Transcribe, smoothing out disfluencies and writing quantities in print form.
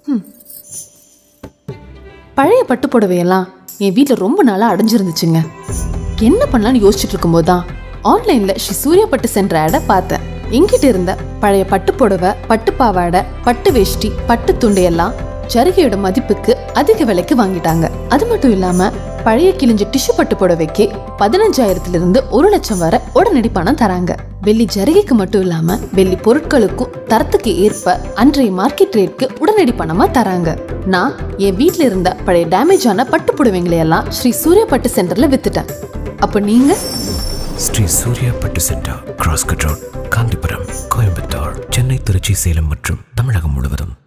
பழைய பட்டு புடவையெல்லாம் என் வீட்டில் ரொம்ப நாளாக அடைஞ்சிருந்துச்சுங்க. என்ன பண்ணலான்னு யோசிச்சுட்டு இருக்கும்போது தான் ஆன்லைனில் ஸ்ரீ சூர்யா பட்டு சென்ற ஆடை பார்த்தேன். எங்கிட்ட இருந்த பழைய பட்டு புடவை, பட்டு பாவாடை, பட்டு வேஷ்டி, பட்டு துண்டு எல்லாம் ஜரிகையோட மதிப்புக்கு அதிக விலைக்கு வாங்கிட்டாங்க. அது மட்டும் இல்லாம பழைய கிழிஞ்ச டிஷ்யூ பட்டு புடவைக்கு 15,000 1 லட்சம் வரை உடனடி பணம் தராங்க. வெள்ளி ஜரிகைக்கு மட்டும் இல்லாம வெள்ளி பொருட்களுக்கும் தரத்துக்கு ஏற்ப அன்றைய மார்க்கெட் ரேட்க்கு உடனடி பணமா தராங்க. நான் என் வீட்டுல இருந்த பழைய டேமேஜ் ஆன பட்டு புடவைங்களை எல்லாம் ஸ்ரீ சூர்யா பட்டு சென்டர்ல வித்துட்டேன். அப்ப நீங்க? Shri Surya Pattu centre, cross cut road, Gandhipuram, Coimbatore, Chennai, Trichy, Salem மற்றும் தமிழகம் முழுவதும்.